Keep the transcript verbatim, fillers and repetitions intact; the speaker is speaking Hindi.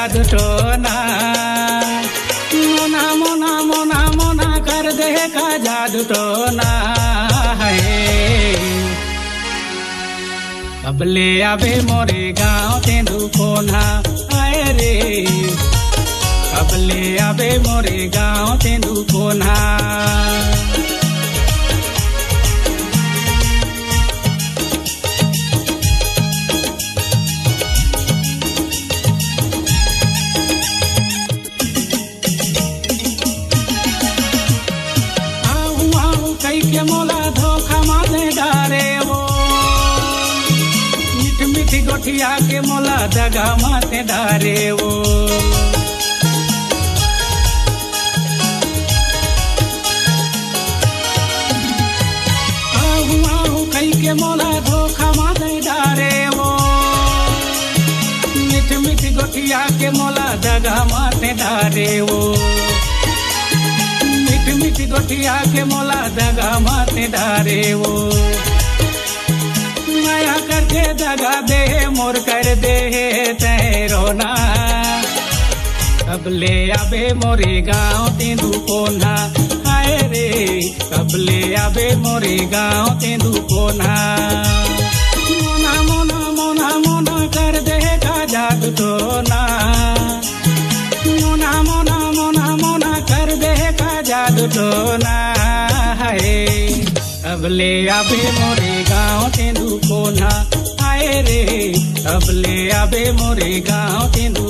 जादू टोना, मोना मोना मोना मोना कर दे का जादू टोना है। कबले आवे मोरे गाँव तेंदू कोना आए रे, कबले आवे मोरे गाँव तेंदू कोना। के मोला धोखा माथे डारे वो, मीठ मीठी गोठिया के मोला दगा माथे डारे वो। आहू आहू कई के मोला धोखा माथे डारे वो, मीठ मीठी गोठिया के मोला दगा माथे डारे वो। मीठी गोठिया के मोला दगा माथे डारे वो। माया करके दगा दे मोर कर दे तैरोना, कबले आवे मोरे गाँव तेंदू कोना आए रे, कबले आवे मोरे गाँव तेंदू कोना। मोना मोना मोना मोना कर दे का जादू टोना, मोना मोना मोना मोना कर दे का जादू टोना है। कबले आवे मोरे गाँव तेंदू कोना आए रे, कबले आवे मोरे गाँव तेंदू